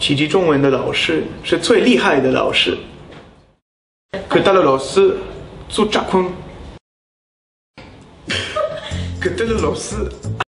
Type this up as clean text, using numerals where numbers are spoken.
提及中文的老师是最厉害的老师。그때的老师做扎坤，그때的老师。